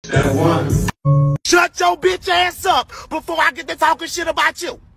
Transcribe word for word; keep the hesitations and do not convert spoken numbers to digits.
That one. Shut your bitch ass up before I get to talking shit about you.